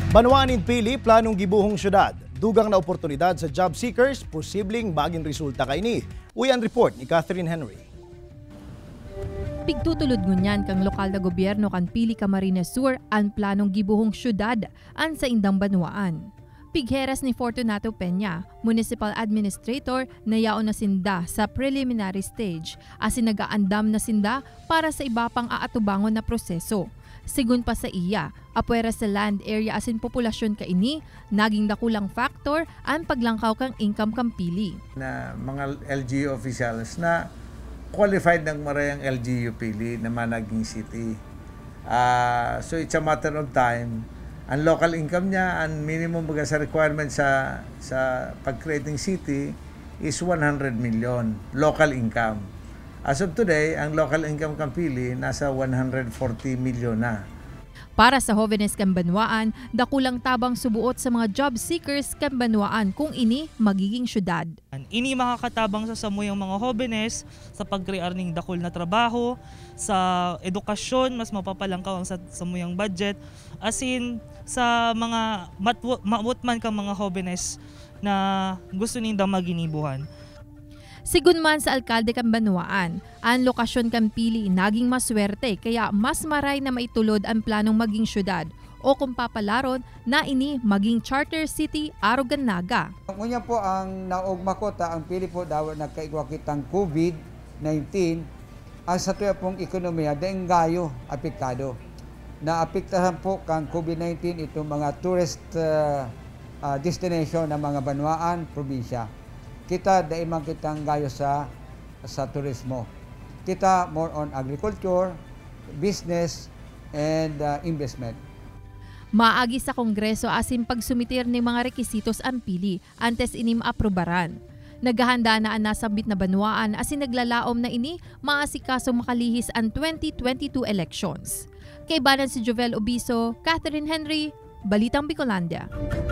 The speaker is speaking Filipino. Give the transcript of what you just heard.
Banwaan in Pili, planong gibuhong syudad. Dugang na oportunidad sa job seekers, posibleng maging resulta kaini. Uyan report ni Catherine Henry. Pigtutulod ngunyan kang lokal na gobyerno kan Pili Camarines Sur ang planong gibuhong syudad an sa indang Banwaan. Pigheras ni Fortunato Peña, Municipal Administrator, na yaon na sinda sa preliminary stage asin nagaandam na sinda para sa iba pang aatubangon na proseso. Sigun pa sa iya, apwera sa land area asin populasyon kaini, naging dakulang factor ang paglangkaw kang income kang Pili. Na mga LGU officials na qualified ng marayang LGU Pili na managing city. So it's a matter of time. Ang local income niya, ang minimum sa requirement sa pag-creating city is 100 million local income. As of today, ang local income kang Pili nasa 140 million na. Para sa jóvenes kang Banwaan, dakulang tabang subuot sa mga job seekers kang Banwaan kung ini magiging syudad. Ini makakatabang sa samuyang mga jóvenes sa pag-crear ng dakul na trabaho, sa edukasyon, mas mapapalangkaw ang sa samuyang budget, asin sa mga mautman kang mga jóvenes na gusto nindang maginibuhan. Sigun man sa alkalde kang Banwaan, ang lokasyon kang Pili naging maswerte kaya mas maray na maitulod ang planong maging syudad o kung papalaron na ini maging charter city arugan naga. Ngunya po ang naugma ko ang Pili po daw nagkaigwa kitang COVID-19 ang sa tuya pong ekonomiya daing gayo apektado. Naapektahan po kang COVID-19 itong mga tourist destination ng mga Banwaan, probinsya. Kita daimang kitang gayo sa turismo. Kita more on agriculture, business, and investment. Maagi sa Kongreso asin pagsumitir ng mga rekisitos ang Pili antes inim aprobaran. Naghahanda na ang nasabit na Banwaan asin naglalaom na ini maasikaso makalihis ang 2022 elections. Kay banan si Jovel Obiso, Catherine Henry, Balitang Bicolandia.